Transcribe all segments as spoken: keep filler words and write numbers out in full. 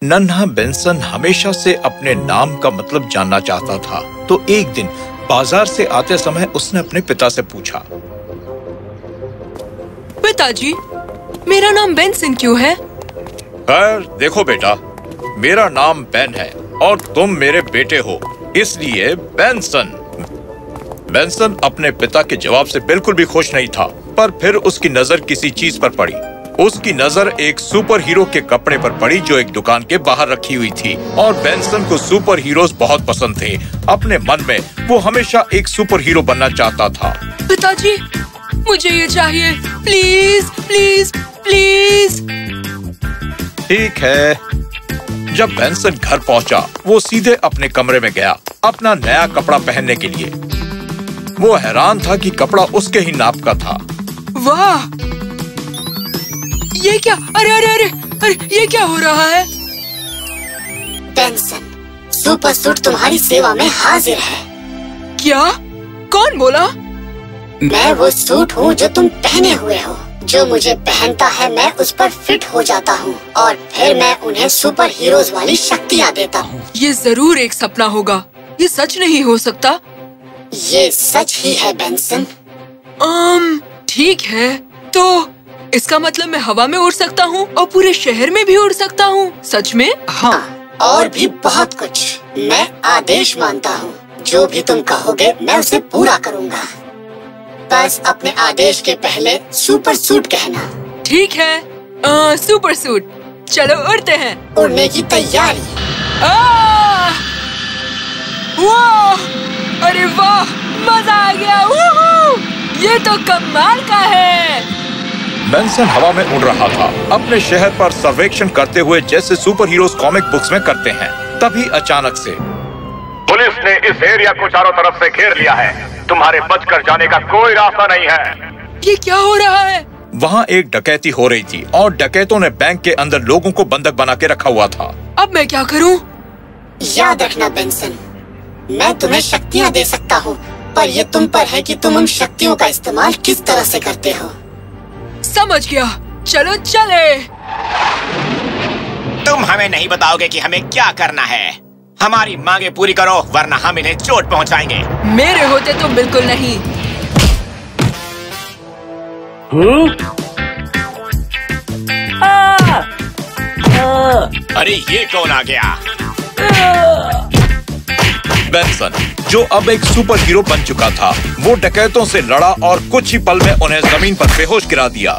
नन्हा बेंसन हमेशा से अपने नाम का मतलब जानना चाहता था, तो एक दिन बाजार से आते समय उसने अपने पिता से पूछा, पिताजी, मेरा नाम बेंसन क्यों है? खैर देखो बेटा, मेरा नाम बेन है और तुम मेरे बेटे हो, इसलिए बेंसन। बेंसन अपने पिता के जवाब से बिल्कुल भी खुश नहीं था, पर फिर उसकी नजर किसी चीज पर पड़ी। उसकी नजर एक सुपर हीरो के कपड़े पर पड़ी जो एक दुकान के बाहर रखी हुई थी, और बेंसन को सुपर हीरोज बहुत पसंद थे। अपने मन में वो हमेशा एक सुपर हीरो बनना चाहता था। पिताजी, मुझे ये चाहिए, प्लीज प्लीज प्लीज। ठीक है। जब बेंसन घर पहुंचा, वो सीधे अपने कमरे में गया अपना नया कपड़ा पहनने के लिए। वो हैरान था कि कपड़ा उसके ही नाप का था। वाह, ये क्या? अरे अरे अरे अरे ये क्या हो रहा है? बेंसन, सुपर सूट तुम्हारी सेवा में हाजिर है। क्या? कौन बोला? मैं वो सूट हूँ जो तुम पहने हुए हो। जो मुझे पहनता है मैं उस पर फिट हो जाता हूँ और फिर मैं उन्हें सुपर हीरोज वाली शक्तियाँ देता हूँ। ये जरूर एक सपना होगा, ये सच नहीं हो सकता। ये सच ही है बेंसन। आम, ठीक है, तो इसका मतलब मैं हवा में उड़ सकता हूँ और पूरे शहर में भी उड़ सकता हूँ, सच में? हाँ, और भी बहुत कुछ। मैं आदेश मानता हूँ, जो भी तुम कहोगे मैं उसे पूरा करूँगा। बस अपने आदेश के पहले सुपर सूट कहना। ठीक है, आ, सुपर सूट, चलो उड़ते हैं। उड़ने की तैयारी। वाह, अरे वाह, मजा आ गया। वूहू! ये तो कमाल का है। बेंसन हवा में उड़ रहा था, अपने शहर पर सर्वेक्षण करते हुए, जैसे सुपर हीरोज कॉमिक बुक्स में करते हैं। तभी अचानक से पुलिस ने इस एरिया को चारों तरफ से घेर लिया है। तुम्हारे बचकर जाने का कोई रास्ता नहीं है। ये क्या हो रहा है? वहाँ एक डकैती हो रही थी और डकैतों ने बैंक के अंदर लोगों को बंधक बना के रखा हुआ था। अब मैं क्या करूँ? याद रखना बेंसन, मैं तुम्हें शक्तियाँ दे सकता हूँ, पर ये तुम पर है कि तुम उन शक्तियों का इस्तेमाल किस तरह से करते हो। समझ गया, चलो चले। तुम हमें नहीं बताओगे कि हमें क्या करना है। हमारी मांगे पूरी करो, वरना हम इन्हें चोट पहुंचाएंगे। मेरे होते तो बिल्कुल नहीं। आ, आ, अरे ये कौन आ गया? बेंसन, जो अब एक सुपर हीरो बन चुका था, वो डकैतों से लड़ा और कुछ ही पल में उन्हें जमीन पर बेहोश गिरा दिया।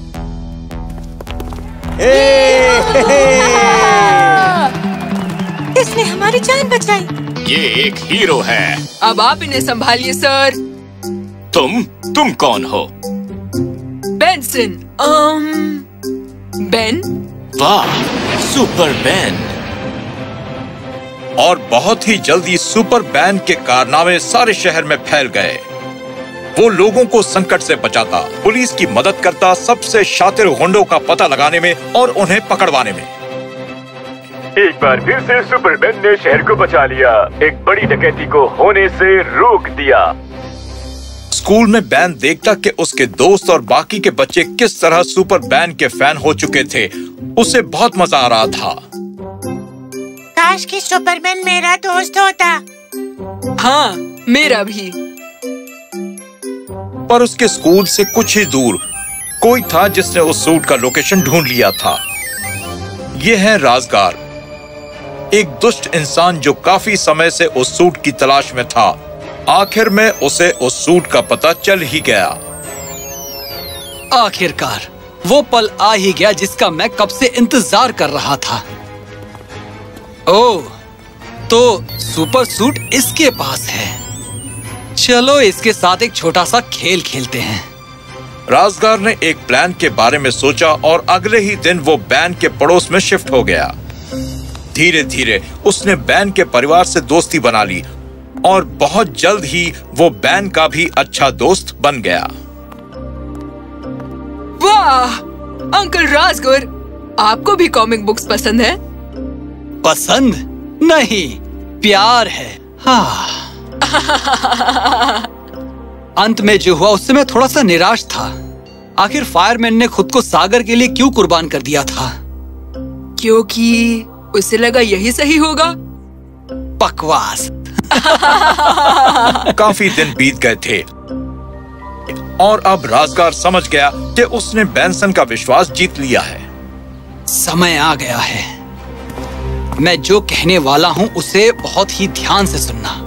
इसने हमारी जान बचाई। ये एक हीरो है। अब आप इन्हें संभालिए सर। तुम तुम कौन हो? बेंसन। um, Ben. वाह, सुपर बेन। और बहुत ही जल्दी सुपर बैन के कारनामे सारे शहर में फैल गए। वो लोगों को संकट से बचाता, पुलिस की मदद करता, सबसे शातिर गुंडों का पता लगाने में और उन्हें पकड़वाने में। एक बार फिर से सुपरमैन ने शहर को बचा लिया, एक बड़ी डकैती को होने से रोक दिया। स्कूल में बैन देखता कि उसके दोस्त और बाकी के बच्चे किस तरह सुपर बैन के फैन हो चुके थे। उसे बहुत मजा आ रहा था। काश कि सुपरमैन मेरा दोस्त होता। हाँ, मेरा भी। पर उसके स्कूल से कुछ ही दूर कोई था जिसने उस सूट का लोकेशन ढूंढ लिया था। ये है राजगार, एक दुष्ट इंसान जो काफी समय से उस सूट की तलाश में था। आखिर में उसे उस सूट का पता चल ही गया। आखिरकार वो पल आ ही गया जिसका मैं कब से इंतजार कर रहा था। ओह, तो सुपर सूट इसके पास है। चलो इसके साथ एक छोटा सा खेल खेलते हैं। राजगार ने एक प्लान के बारे में सोचा और अगले ही दिन वो बैन के पड़ोस में शिफ्ट हो गया। धीरे धीरे उसने बैन के परिवार से दोस्ती बना ली और बहुत जल्द ही वो बैन का भी अच्छा दोस्त बन गया। वाह, अंकल राजगुर, आपको भी कॉमिक बुक्स पसंद है? पसंद नहीं, प्यार है। हाँ। अंत में जो हुआ उससे मैं थोड़ा सा निराश था। आखिर फायरमैन ने खुद को सागर के लिए क्यों कुर्बान कर दिया था? क्योंकि उसे लगा यही सही होगा। बकवास। काफी दिन बीत गए थे और अब राज़गार समझ गया कि उसने बेंसन का विश्वास जीत लिया है। समय आ गया है। मैं जो कहने वाला हूं उसे बहुत ही ध्यान से सुनना।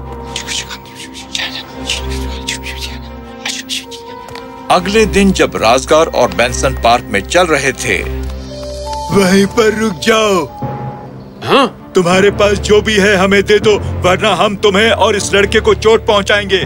अगले दिन जब राज़गार और बेंसन पार्क में चल रहे थे, वहीं पर रुक जाओ। हाँ? तुम्हारे पास जो भी है हमें दे दो, वरना हम तुम्हें और इस लड़के को चोट पहुंचाएंगे।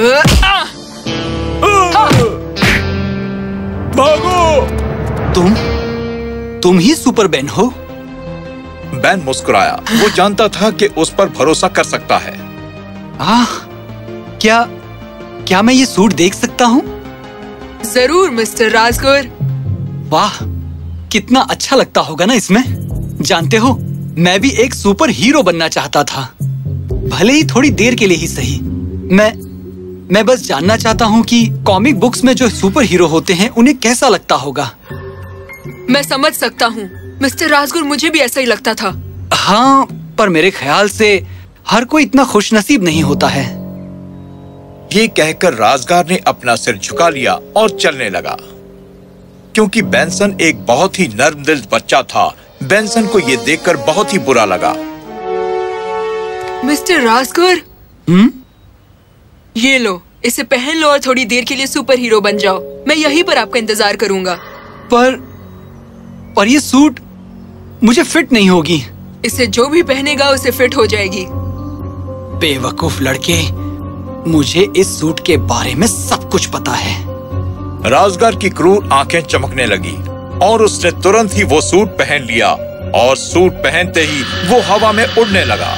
भागो! तुम तुम ही सुपर बेन हो? बेन मुस्कुराया। वो जानता था कि उस पर भरोसा कर सकता है। आह, क्या क्या मैं ये सूट देख सकता हूँ? जरूर मिस्टर राज़गार। वाह, कितना अच्छा लगता होगा ना इसमें। जानते हो, मैं भी एक सुपर हीरो बनना चाहता था, भले ही थोड़ी देर के लिए ही सही। मैं मैं बस जानना चाहता हूँ कि कॉमिक बुक्स में जो सुपर हीरो होते हैं उन्हें कैसा लगता होगा। मैं समझ सकता हूँ मिस्टर राज़गार, मुझे भी ऐसा ही लगता था। हाँ, पर मेरे ख्याल से हर कोई इतना खुशनसीब नहीं होता है। ये कहकर राज़गार ने अपना सिर झुका लिया और चलने लगा। क्योंकि बेंसन एक बहुत ही नर्मदिल बच्चा था, बेंसन को ये देखकर बहुत ही बुरा लगा। मिस्टर राज़गार, हम्म? ये लो, इसे पहन लो और थोड़ी देर के लिए सुपर हीरो बन जाओ। मैं यहीं पर आपका इंतजार करूंगा। पर पर ये सूट मुझे फिट नहीं होगी। इसे जो भी पहनेगा उसे फिट हो जाएगी। बेवकूफ लड़के, मुझे इस सूट के बारे में सब कुछ पता है। राज़गार की क्रूर आंखें चमकने लगी और उसने तुरंत ही वो सूट पहन लिया और सूट पहनते ही वो हवा में उड़ने लगा।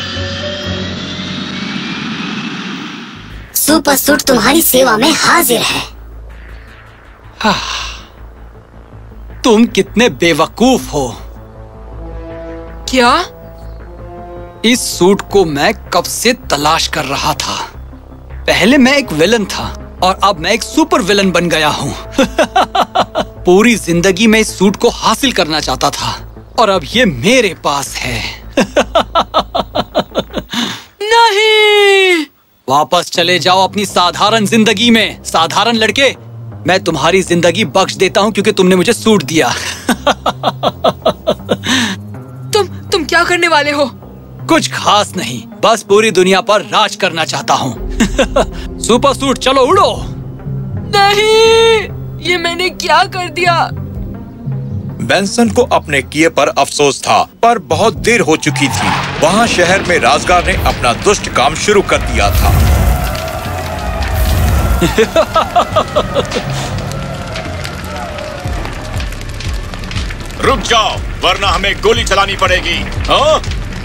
सुपर सूट तुम्हारी सेवा में हाजिर है। तुम कितने बेवकूफ हो। क्या? इस सूट को मैं कब से तलाश कर रहा था। पहले मैं एक विलन था और अब मैं एक सुपर विलन बन गया हूँ। पूरी जिंदगी में इस सूट को हासिल करना चाहता था और अब ये मेरे पास है। नहीं! वापस चले जाओ अपनी साधारण जिंदगी में। साधारण लड़के, मैं तुम्हारी जिंदगी बख्श देता हूँ क्योंकि तुमने मुझे सूट दिया। तुम तुम क्या करने वाले हो? कुछ खास नहीं, बस पूरी दुनिया पर राज करना चाहता हूँ। सुपर सूट, चलो उड़ो। नहीं, ये मैंने क्या कर दिया? बेंसन को अपने किए पर अफसोस था, पर बहुत देर हो चुकी थी। वहाँ शहर में राज़गार ने अपना दुष्ट काम शुरू कर दिया था। रुक जाओ, वरना हमें गोली चलानी पड़ेगी। हाँ?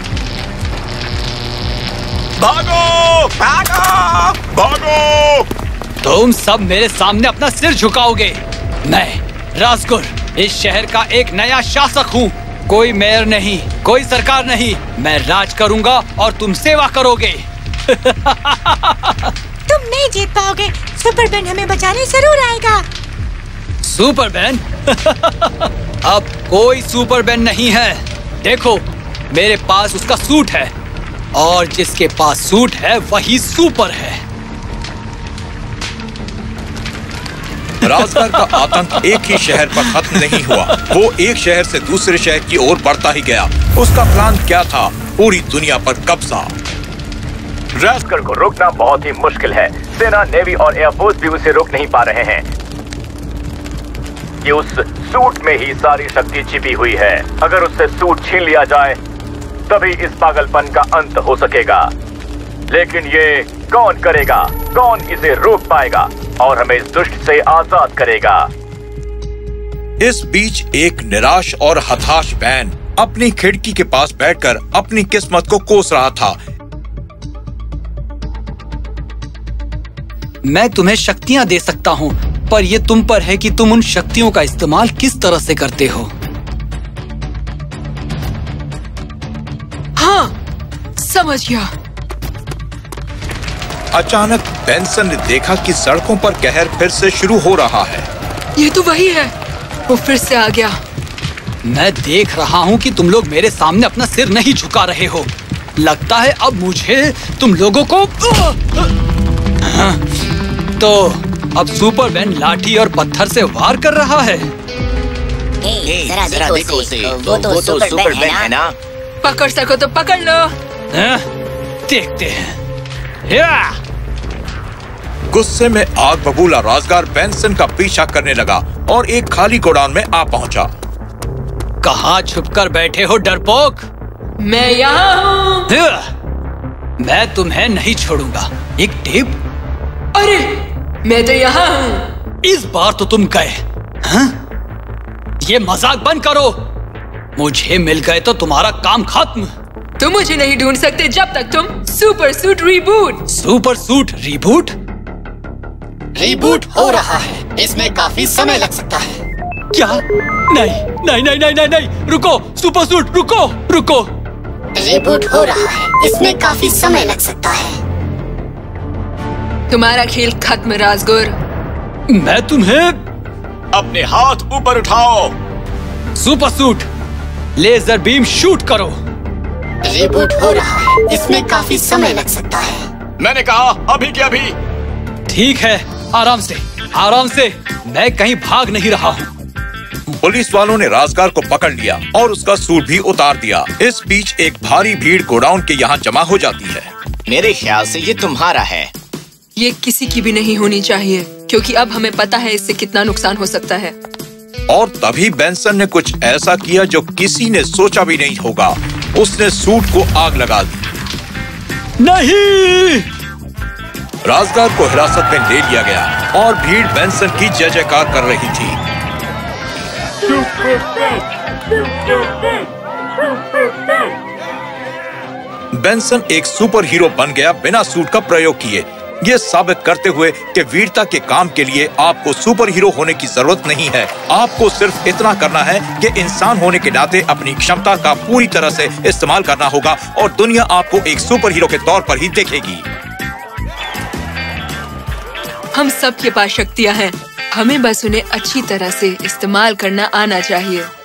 भागो! भागो! भागो! तुम सब मेरे सामने अपना सिर झुकाओगे। मैं राज़गार इस शहर का एक नया शासक हूँ। कोई मेयर नहीं, कोई सरकार नहीं। मैं राज करूँगा और तुम सेवा करोगे। तुम नहीं जीत पाओगे। सुपर बेन हमें बचाने जरूर आएगा। Super Ben? अब कोई सुपर बेन नहीं है। देखो, मेरे पास उसका सूट है और जिसके पास सूट है वही सुपर है। राज़गार का आतंक एक ही शहर पर खत्म नहीं हुआ। वो एक शहर से दूसरे शहर की ओर बढ़ता ही गया। उसका प्लान क्या था? पूरी दुनिया पर कब्जा। राज़गार को रोकना बहुत ही मुश्किल है। सेना, नेवी और एयरफोर्स भी उसे रोक नहीं पा रहे हैं। कि उस सूट में ही सारी शक्ति छिपी हुई है। अगर उससे सूट छीन लिया जाए तभी इस पागलपन का अंत हो सकेगा। लेकिन ये कौन करेगा? कौन इसे रोक पाएगा और हमें इस दुष्ट से आजाद करेगा? इस बीच एक निराश और हताश बैन अपनी खिड़की के पास बैठकर अपनी किस्मत को कोस रहा था। मैं तुम्हें शक्तियां दे सकता हूँ, पर यह तुम पर है कि तुम उन शक्तियों का इस्तेमाल किस तरह से करते हो। हाँ, समझ गया। अचानक बेंसन ने देखा कि सड़कों पर कहर फिर से शुरू हो रहा है। ये तो वही है। वो फिर से आ गया। मैं देख रहा हूँ कि तुम लोग मेरे सामने अपना सिर नहीं झुका रहे हो। लगता है अब मुझे तुम लोगों को तो अब सुपरमैन लाठी और पत्थर से वार कर रहा है। ए, जरा, जरा देखो उसे, वो तो, वो तो सुपरमैन है ना? पकड़ सको तो पकड़ लो। हाँ, देखते हैं। या! गुस्से में आग बबूला राज़गार बेंसन का पीछा करने लगा और एक खाली गोडाउन में आ पहुंचा। कहाँ छुपकर बैठे हो डरपोक? मैं यहाँ हूँ। मैं तुम्हें नहीं छोड़ूंगा। एक टेप? अरे मैं तो यहाँ हूँ। इस बार तो तुम गए। हाँ? ये मजाक बंद करो। मुझे मिल गए तो तुम्हारा काम खत्म। तुम मुझे नहीं ढूंढ सकते जब तक तुम super suit reboot. Super suit reboot? Reboot हो रहा है, इसमें काफी समय लग सकता है। क्या? नहीं नहीं नहीं नहीं नहीं नहीं रुको सुपर सूट, रुको रुको। रिबूट हो रहा है, इसमें काफी समय लग सकता है। तुम्हारा खेल खत्म राज़गुर। मैं तुम्हें अपने हाथ ऊपर उठाओ। Super suit laser beam shoot करो। रिबूट हो रहा है, इसमें काफी समय लग सकता है। मैंने कहा अभी के अभी। ठीक है, आराम से आराम से, मैं कहीं भाग नहीं रहा हूँ। पुलिस वालों ने राज़गार को पकड़ लिया और उसका सूट भी उतार दिया। इस बीच एक भारी भीड़ गोडाउन के यहाँ जमा हो जाती है। मेरे ख्याल से ये तुम्हारा है। ये किसी की भी नहीं होनी चाहिए, क्योंकि अब हमें पता है इससे कितना नुकसान हो सकता है। और तभी बेंसन ने कुछ ऐसा किया जो किसी ने सोचा भी नहीं होगा। उसने सूट को आग लगा दी। नहीं! राज़गार को हिरासत में ले लिया गया और भीड़ बेंसन की जय जयकार कर रही थी। बेंसन एक सुपर हीरो बन गया बिना सूट का प्रयोग किए, ये साबित करते हुए कि वीरता के काम के लिए आपको सुपर हीरो होने की जरूरत नहीं है। आपको सिर्फ इतना करना है कि इंसान होने के नाते अपनी क्षमता का पूरी तरह से इस्तेमाल करना होगा और दुनिया आपको एक सुपर हीरो के तौर पर ही देखेगी। हम सब के पास शक्तियाँ हैं, हमें बस उन्हें अच्छी तरह से इस्तेमाल करना आना चाहिए।